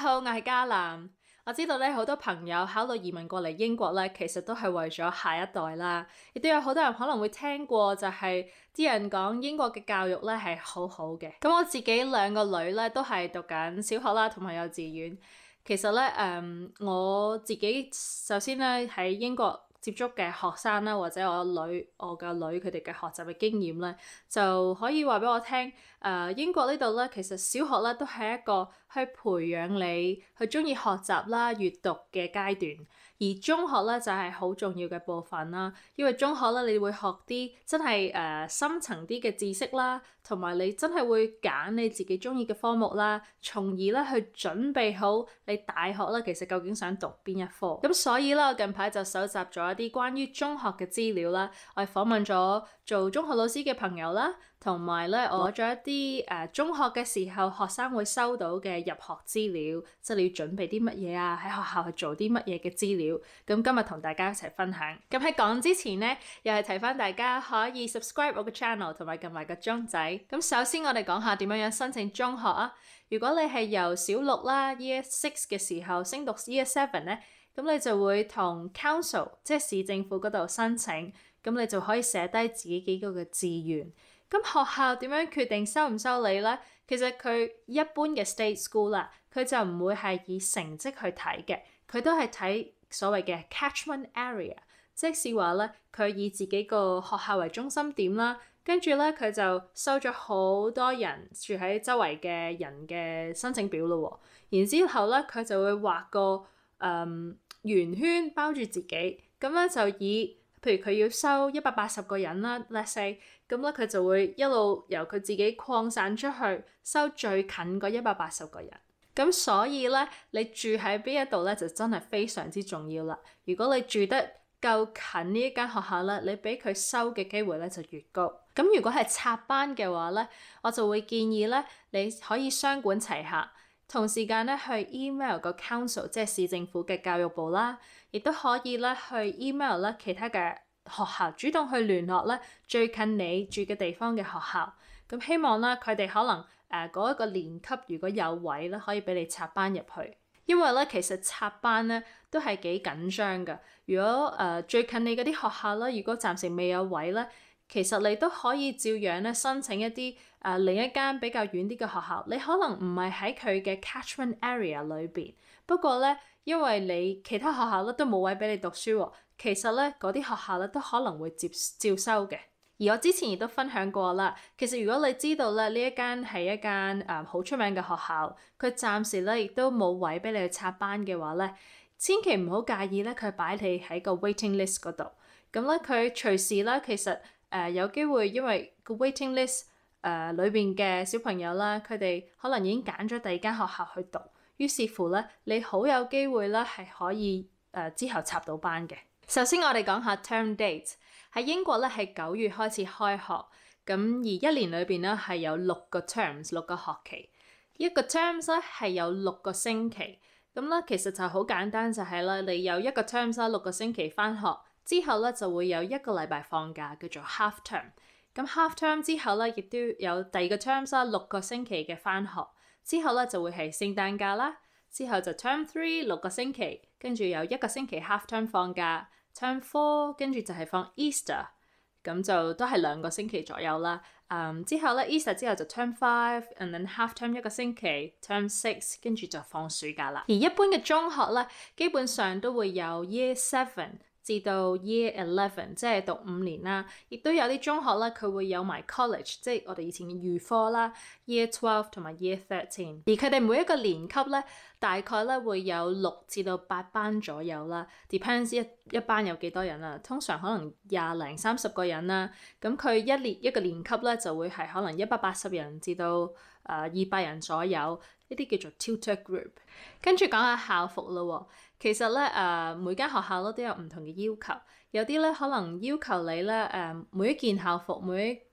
好，我係嘉南。我知道咧，好多朋友考慮移民過嚟英國咧，其實都係為咗下一代啦。亦都有好多人可能會聽過，就係啲人講英國嘅教育咧係好好嘅。咁我自己兩個女咧都係讀緊小學啦，同埋幼稚園。其實咧，我自己首先咧喺英國接觸嘅學生啦，或者我嘅女佢哋嘅學習嘅經驗咧，就可以話俾我聽。英國呢度咧，其實小學咧都係一個去培養你去鍾意學習啦、閱讀嘅階段，而中學咧就係好重要嘅部分啦。因為中學咧，你會學啲真係深層啲嘅知識啦，同埋你真係會揀你自己鍾意嘅科目啦，從而咧去準備好你大學咧其實究竟想讀邊一科。咁所以咧，我近排就搜集咗一啲關於中學嘅資料啦，我係訪問咗做中學老師嘅朋友啦，同埋咧我攞咗一啲中學嘅時候學生會收到嘅入學資料，即係你要準備啲乜嘢啊，喺學校去做啲乜嘢嘅資料。咁今日同大家一齊分享。咁喺講之前呢，又係提翻大家可以 subscribe 我嘅 channel 同埋撳埋個鐘仔。咁首先我哋講下點樣申請中學啊。如果你係由小六啦 Year 6嘅時候升讀 Year 7咧，咁你就會同 Council 即係市政府嗰度申請，咁你就可以寫低自己幾個嘅志願。咁學校點樣決定收唔收你呢？其實佢一般嘅 state school 啦，佢就唔會係以成績去睇嘅，佢都係睇所謂嘅 catchment area， 即是話咧，佢以自己個學校為中心點啦，跟住咧佢就收咗好多人住喺周圍嘅人嘅申請表咯喎，然之後咧佢就會畫個圓圈包住自己，咁咧就以譬如佢要收180個人啦 let's say， 咁咧佢就會一路由佢自己擴散出去，收最近嗰180個人。咁所以咧，你住喺邊一度咧，就真係非常之重要啦。如果你住得夠近呢一間學校咧，你俾佢收嘅機會咧就越高。咁如果係插班嘅話咧，我就會建議咧，你可以雙管齊下。同時間咧去 email 個 council， 即係市政府嘅教育部啦，亦都可以咧去 email 咧其他嘅學校，主動去聯絡咧最近你住嘅地方嘅學校。咁希望咧佢哋可能嗰一個年級如果有位咧，可以俾你插班入去。因為咧其實插班咧都係幾緊張㗎。如果最近你嗰啲學校咧，如果暫時未有位咧，其實你都可以照樣咧申請一啲另一間比較遠啲嘅學校，你可能唔係喺佢嘅 catchment area 裏邊，不過咧因為你其他學校咧都冇位俾你讀書喎，其實咧嗰啲學校咧都可能會照收嘅。而我之前亦都分享過啦，其實如果你知道咧呢一間係一間好出名嘅學校，佢暫時咧亦都冇位俾你去插班嘅話咧，千祈唔好介意咧佢擺你喺個 waiting list 嗰度。咁咧佢隨時咧其實有機會因為個 waiting list 裏邊嘅小朋友啦，佢哋可能已經揀咗第二間學校去讀，於是乎咧你好有機會咧係可以之後插到班嘅。首先我哋講下 term date。喺英國咧係9月開始開學，咁而一年裏邊咧係有6個 terms， 6個學期。一個 terms 咧係有6個星期，咁咧其實就好簡單，就係咧你有一個 terms 啦，6個星期返學之後咧就會有1個禮拜放假，叫做 half term。咁 half term 之後咧亦都有第二個 terms 啦，6個星期嘅返學之後咧就會係聖誕假啦，之後就 term 3 6個星期，跟住有1個星期 half term 放假。Term 4跟住就係放 Easter， 咁就都係2個星期左右啦。之後咧 Easter 之後就 Term 5，and then half term 1個星期 ，Term 6跟住就放暑假啦。而一般嘅中學咧，基本上都會有 Year 7至到 Year 11，即係讀5年啦。亦都有啲中學咧，佢會有埋 college， 即係我哋以前嘅預科啦 ，Year 12同埋 Year 13。而佢哋每一個年級咧，大概咧會有6至到8班左右啦 ，depends 一班有幾多人啦。通常可能20零30個人啦。咁佢一個年級咧就會係可能180人至到200人左右，呢啲叫做 tutor group。跟住講下校服咯。其實咧每間學校咧都有唔同嘅要求，有啲咧可能要求你咧每一件校服每一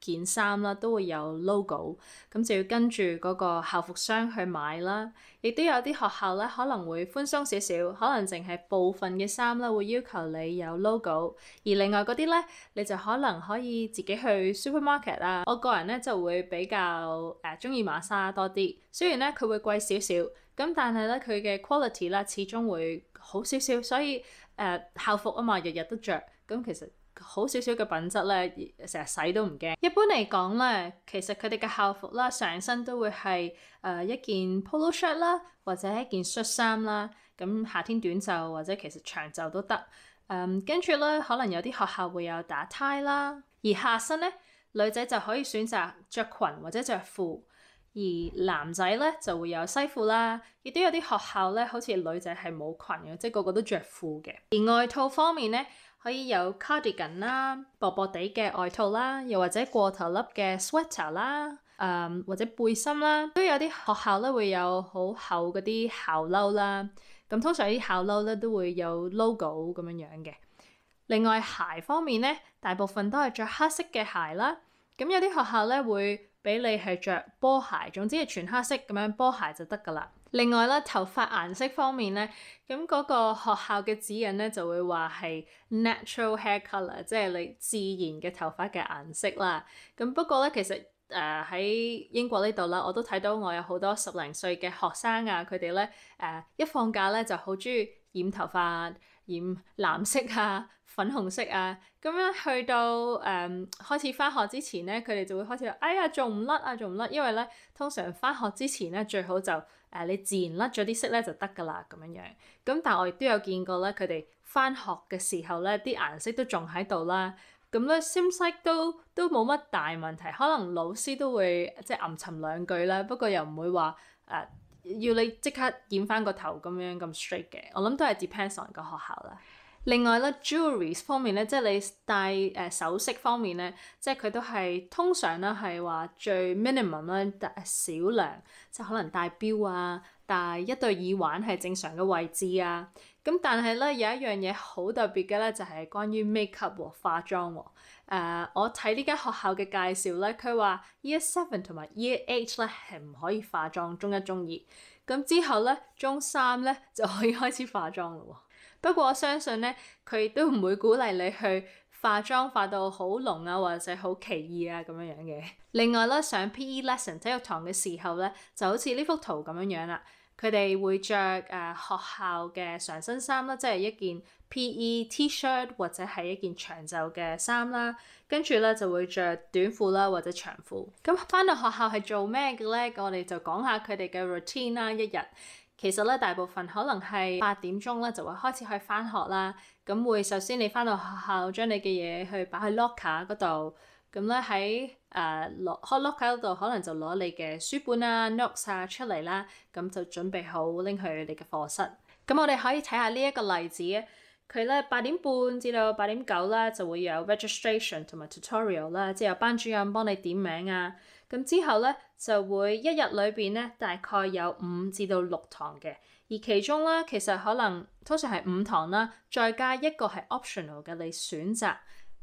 件衫啦都會有 logo，咁就要跟住嗰個校服商去買啦。亦都有啲學校咧可能會寬鬆少少，可能淨係部分嘅衫啦會要求你有 logo，而另外嗰啲咧你就可能可以自己去 supermarket 啊。我個人咧就會比較鍾意瑪莎多啲，雖然咧佢會貴少少，咁但係咧佢嘅 quality 啦始終會好少少，所以校服啊嘛日日都着，咁其實好少少嘅品質咧，成日洗都唔驚。一般嚟講咧，其實佢哋嘅校服啦，上身都會係一件 polo shirt 啦，或者一件恤衫啦。咁夏天短袖或者其實長袖都得。跟住咧，可能有啲學校會有打呔啦。而下身咧，女仔就可以選擇着裙或者着褲，而男仔咧就會有西褲啦。亦都有啲學校咧，好似女仔係冇裙嘅，即係個個都着褲嘅。而外套方面咧，可以有 cardigan 啦，薄薄地嘅外套啦，又或者過頭笠嘅 sweater 啦，或者背心啦，都有啲學校咧會有好厚嗰啲校褸啦。咁通常啲校褸咧都會有 logo 咁樣嘅。另外鞋方面咧，大部分都係着黑色嘅鞋啦。咁有啲學校咧會俾你係着波鞋，總之係全黑色咁樣波鞋就得㗎啦。另外咧，頭髮顏色方面咧，咁嗰個學校嘅指引咧就會話係 natural hair colour， 即係你自然嘅頭髮嘅顏色啦。咁不過咧，其實喺英國呢度啦，我都睇到我有好多10零歲嘅學生啊，佢哋咧一放假咧就好中意染頭髮，染藍色啊、粉紅色啊，咁樣去到開始返學之前咧，佢哋就會開始話：哎呀，仲唔甩啊，仲唔甩？因為咧，通常返學之前咧，最好就你自然甩咗啲色咧就得㗎啦，咁樣。咁但係我亦都有見過咧，佢哋返學嘅時候咧，啲顏色都仲喺度啦。咁咧，seems like 都冇乜大問題，可能老師都會即係吟沉兩句啦，不過又唔會話要你即刻染翻個頭咁樣咁 straight 嘅。我諗都係 depends on 個學校啦。另外咧 jewelries 方面咧，即係你戴首飾方面咧，即係佢都係通常咧係話最 minimum 咧少量，即係可能戴錶啊，戴一對耳環係正常嘅位置啊。咁但係咧有一樣嘢好特別嘅咧，就係關於 makeup 喎，化妝喎。我睇呢間學校嘅介紹咧，佢話 Year 7同埋 Year 8咧係唔可以化妝，中1、中2。咁之後咧，中3咧就可以開始化妝咯喎。不過我相信咧，佢都唔會鼓勵你去化妝化到好濃啊，或者好奇異啊咁樣嘅。另外咧，上 PE lesson 體育堂嘅時候咧，就好似呢幅圖咁樣啦。佢哋會着學校嘅上身衫啦，即係一件 PE T-shirt 或者係一件長袖嘅衫啦。跟住咧就會着短褲啦或者長褲。咁返到學校係做咩嘅咧？我哋就講下佢哋嘅 routine 啦，一日。其實咧，大部分可能係8點鐘咧就會開始去返學啦。咁會首先你返到學校，將你嘅嘢去擺喺 locker 嗰度。咁咧喺locker 嗰度可能就攞你嘅書本啊、notes 啊出嚟啦。咁就準備好拎去你嘅課室。咁我哋可以睇下呢一個例子啊。佢咧8點半至到8點9啦，就會有 registration 同埋 tutorial 啦，即係有班主任幫你點名啊。咁之後咧就會一日裏邊咧大概有5至到6堂嘅，而其中咧其實可能通常係5堂啦，再加一個係 optional 嘅，你選擇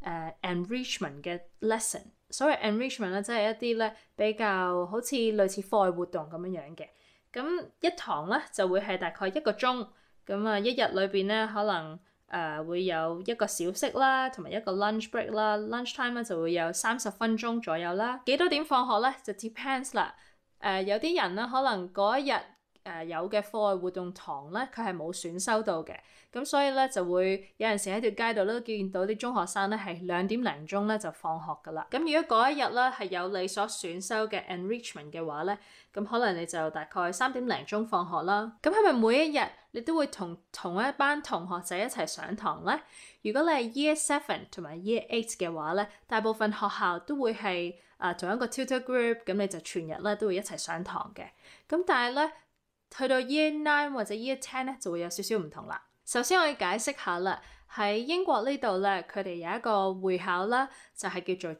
enrichment 嘅 lesson。所謂 enrichment 咧，即係一啲咧比較好似類似課外活動咁樣嘅。咁一堂咧就會係大概1個鐘，咁啊一日裏邊咧可能會有一個小息啦，同埋一個 lunch break 啦。lunch time 咧就會有30分鐘左右啦。幾多點放學咧就 depends 啦。有啲人咧可能嗰一日有嘅課外活動堂咧，佢係冇選修到嘅，咁所以咧就會有陣時喺條街度都見到啲中學生咧係2點零鐘咧就放學㗎啦。咁如果嗰一日咧係有你所選修嘅 enrichment 嘅話咧，咁可能你就大概3點零鐘放學啦。咁係咪每一日你都會同一班同學仔一齊上堂咧？如果你係 Year 7同埋 Year 8嘅話咧，大部分學校都會係同一個 tutor group，咁你就全日咧都會一齊上堂嘅。咁但係咧去到 Year 9或者 Year 10咧就會有少少唔同啦。首先我要解釋下啦，喺英國呢度咧，佢哋有一個會考啦，就係叫做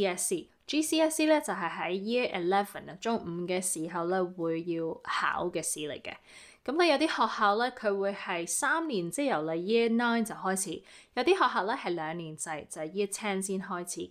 GCSE。GCSE 咧就係喺 Year 11啊，中5嘅時候咧會要考嘅試嚟嘅。咁咧有啲學校咧佢會係3年，即係由你 Year 9就開始；有啲學校咧係2年制，就係 Year 10先開始嘅。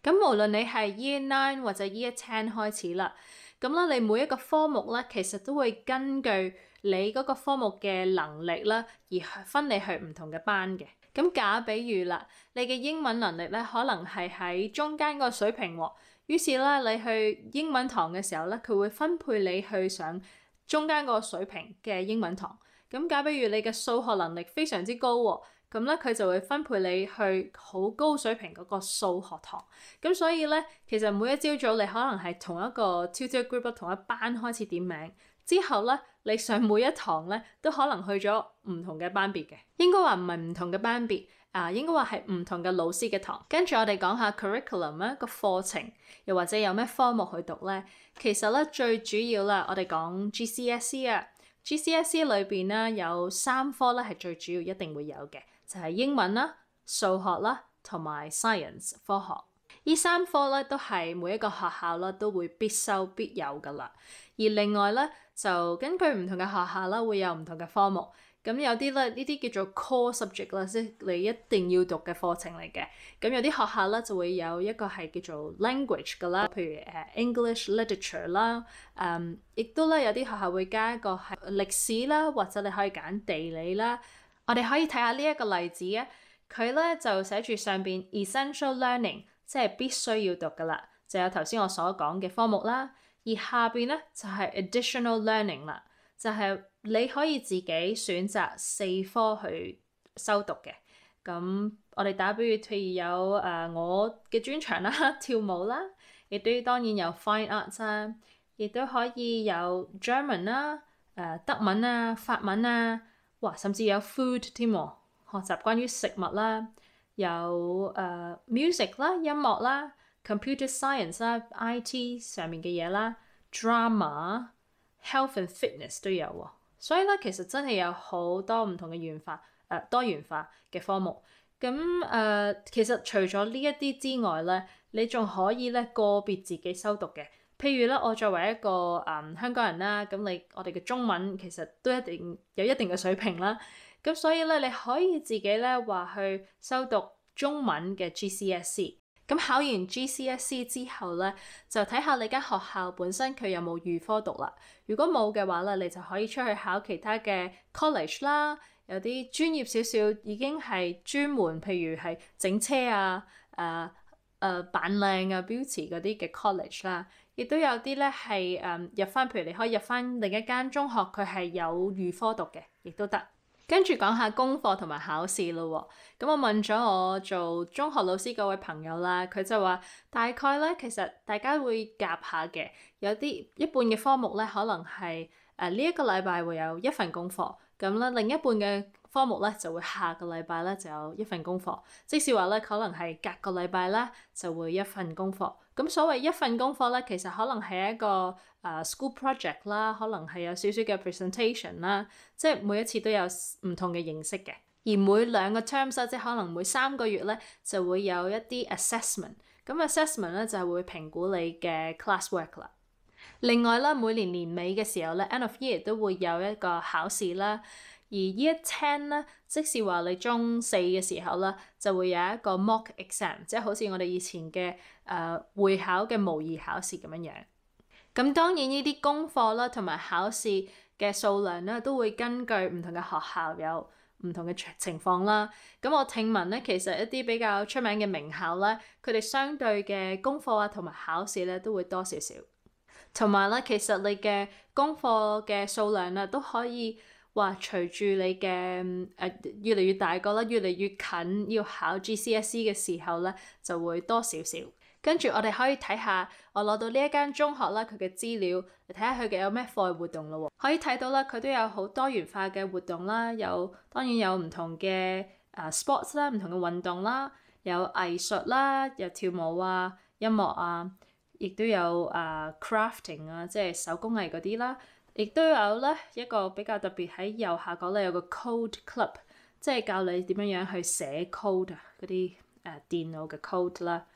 咁無論你係 Year 9或者 Year 10開始啦，咁咧你每一個科目咧，其實都會根據你嗰個科目嘅能力啦，而分你去唔同嘅班嘅。咁假比喻啦，你嘅英文能力咧，可能係喺中間個水平喎。於是咧，你去英文堂嘅時候咧，佢會分配你去上中間個水平嘅英文堂。咁假比喻你嘅數學能力非常之高喎，咁咧佢就會分配你去好高水平嗰個數學堂。咁所以咧，其實每一朝早你可能係同一個 tutor group 同一班開始點名，之後咧你上每一堂咧都可能去咗唔同嘅班別嘅。應該話唔係唔同嘅班別。應該話係唔同嘅老師嘅堂。跟住我哋講下 curriculum 咧，個課程，又或者有咩科目去讀咧。其實咧最主要啦，我哋講 GCSE 啊，GCSE 裏邊咧有3科咧係最主要一定會有嘅，就係英文啦、數學啦同埋 science 科學。呢3科咧都係每一個學校啦都會必修必有噶啦。而另外咧就根據唔同嘅學校啦，會有唔同嘅科目。咁有啲咧，呢啲叫做 core subject 啦，即係你一定要讀嘅課程嚟嘅。咁有啲學校咧就會有一個係叫做 language 噶啦，譬如English literature 啦，亦都咧有啲學校會加一個係歷史啦，或者你可以揀地理啦。我哋可以睇下呢一個例子啊，佢咧就寫住上邊 essential learning，即係必須要讀噶啦，就有頭先我所講嘅科目啦。而下邊咧就係 additional learning 啦，就係你可以自己選擇4科去修讀嘅。咁我哋打比喻，譬如有我嘅專長啦，跳舞啦，亦都當然有 fine arts 啦，亦都可以有 German 啦，德文啊、法文啊，哇，甚至有 food 添喎，學習關於食物啦，有music 啦、音樂啦、computer science 啦、IT 上面嘅嘢啦、drama、health and fitness 都有喎。所以咧，其實真係有好多唔同嘅多元化嘅科目。咁其實除咗呢一啲之外咧，你仲可以咧個別自己修讀嘅。譬如咧，我作為一個香港人啦，咁我哋嘅中文其實都一定有一定嘅水平啦。咁所以咧，你可以自己咧話去修讀中文嘅 GCSE。咁考完 GCSE 之後咧，就睇下你間學校本身佢有冇預科讀啦。如果冇嘅話咧，你就可以出去考其他嘅 college 啦。有啲專業少少已經係專門，譬如係整車啊、扮靚啊、beauty 嗰啲嘅 college 啦。亦都有啲咧係入翻，譬如你可以入翻另一間中學，佢係有預科讀嘅，亦都得。跟住講下功課同埋考試咯喎，咁我問咗我做中學老師嗰位朋友啦，佢就話大概咧其實大家會夾下嘅，有啲一半嘅科目咧可能係呢一個禮拜會有1份功課，咁咧另一半嘅科目咧就會下個禮拜咧就有1份功課，即是話咧可能係隔個禮拜咧就會1份功課。咁所謂1份功課咧，其實可能係一個school project 啦，可能係有少少嘅 presentation 啦，即係每一次都有唔同嘅形式嘅。而每2個 terms 即係可能每3個月咧就會有一啲 assessment。咁 assessment 咧就係會評估你嘅 classwork 啦。另外啦，每年年尾嘅時候咧 ，end of year 都會有一個考試啦。而 Year 10咧，即是話你中4嘅時候啦，就會有一個 mock exam，即係好似我哋以前嘅會考嘅模擬考試咁樣樣。咁當然呢啲功課啦，同埋考試嘅數量咧，都會根據唔同嘅學校有唔同嘅情況啦。咁我聽聞咧，其實一啲比較出名嘅名校咧，佢哋相對嘅功課啊同埋考試咧都會多少少。同埋咧，其實你嘅功課嘅數量啊都可以話隨住你嘅越嚟越大個啦，越嚟越近要考 GCSE 嘅時候咧，就會多少少。跟住我哋可以睇下我攞到呢一間中學啦，佢嘅資料，嚟睇下佢嘅有咩課外活動咯喎。可以睇到啦，佢都有好多元化嘅活動啦，當然有唔同嘅sports 啦，唔同嘅運動啦，有藝術啦，有跳舞啊、音樂啊，亦都有crafting 啊，即係手工藝嗰啲啦。亦都有咧一個比較特別喺右下角咧有個 code club，即係教你點樣樣去寫 code 啊，嗰啲電腦嘅 code 啦。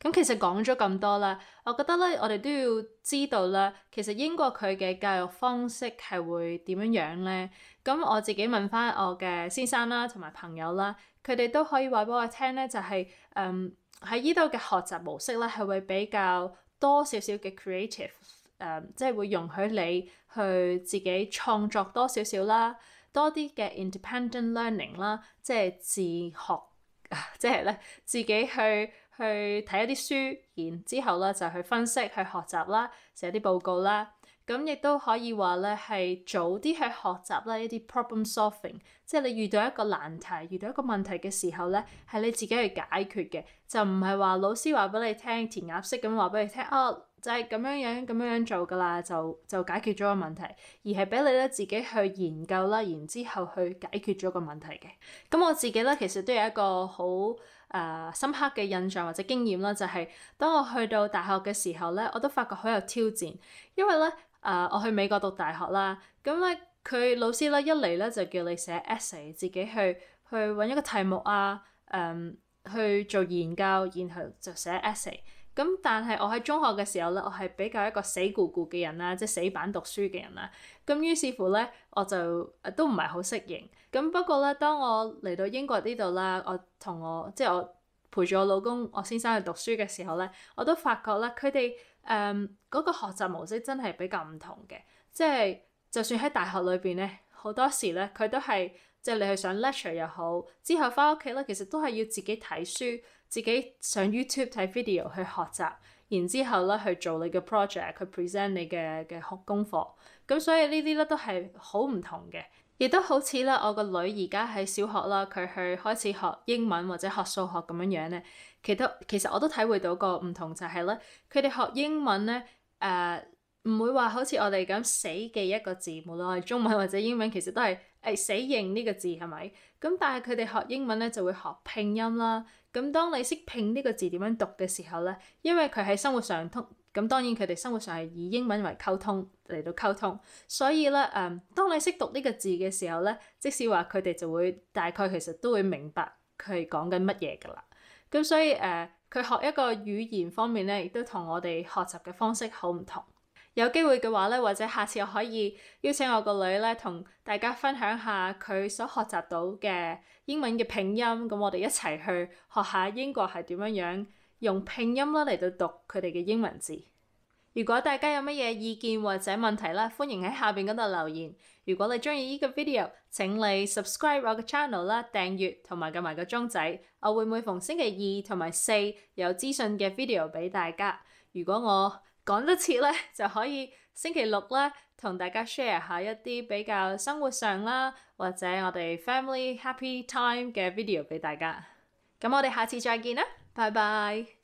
咁其實講咗咁多啦，我覺得咧，我哋都要知道啦，其實英國佢嘅教育方式係會點樣樣咧？咁我自己問翻我嘅先生啦，同埋朋友啦，佢哋都可以話俾我聽咧，就係喺依度嘅學習模式咧，係會比較多少少嘅 creative，即係會容許你去自己創作多少少啦，多啲嘅 independent learning 啦，即係自學，即係咧自己去睇一啲書，然之後咧就去分析、去學習啦，寫啲報告啦。咁亦都可以話咧係早啲去學習啦，一啲 problem solving，即係你遇到一個難題、遇到一個問題嘅時候咧，係你自己去解決嘅，就唔係話老師話俾你聽，填鴨式咁話俾你聽，哦就係咁樣樣做㗎啦，就解決咗個問題，而係俾你咧自己去研究啦，然之後去解決咗個問題嘅。咁我自己咧其實都有一個好深刻嘅印象或者經驗啦，就係當我去到大學嘅時候咧，我都發覺好有挑戰，因為咧我去美國讀大學啦，咁咧佢老師咧一嚟咧就叫你寫 essay，自己去揾一個題目啊，去做研究，然後就寫 essay。咁但係我喺中學嘅時候咧，我係比較一個死咕咕嘅人啦，即係死板讀書嘅人啦。咁於是乎咧，我就都唔係好適應。咁不過咧，當我嚟到英國呢度啦，即係我陪住我老公、我先生去讀書嘅時候咧，我都發覺咧，佢哋嗰個學習模式真係比較唔同嘅。即係就算喺大學裏邊咧，好多時咧，佢都係即係你去上 lecture 又好，之後翻屋企咧，其實都係要自己睇書。自己上 YouTube 睇 video 去學習，然之後咧去做你嘅 project，去 present 你嘅學功課。咁所以呢啲咧都係好唔同嘅，亦都好似咧我個女而家喺小學啦，佢去開始學英文或者學數學咁樣樣咧。其實我都體會到個唔同就係咧，佢哋學英文咧唔會話好似我哋咁死記一個字，無論係中文或者英文，其實都係死認呢個字係咪？咁但係佢哋學英文咧就會學拼音啦。咁當你識拼呢個字點樣讀嘅時候咧，因為佢喺生活上咁當然佢哋生活上係以英文為溝通嚟到溝通，所以咧當你識讀呢個字嘅時候咧，即使話佢哋就會大概其實都會明白佢係講緊乜嘢㗎啦。咁所以佢學一個語言方面咧，亦都同我哋學習嘅方式好唔同。有機會嘅話咧，或者下次我可以邀請我個女咧，同大家分享下佢所學習到嘅英文嘅拼音，咁我哋一齊去學下英國係點樣用拼音啦嚟到讀佢哋嘅英文字。如果大家有乜嘢意見或者問題啦，歡迎喺下邊嗰度留言。如果你中意呢個 video，請你 subscribe 我嘅 channel 啦，訂閱同埋撳埋個鐘仔，我會每逢星期二同埋四有資訊嘅 video 俾大家。如果我講得切咧，就可以星期六咧同大家 share 下一啲比較生活上啦，或者我哋 family happy time 嘅 video 俾大家。咁我哋下次再見啦，拜拜。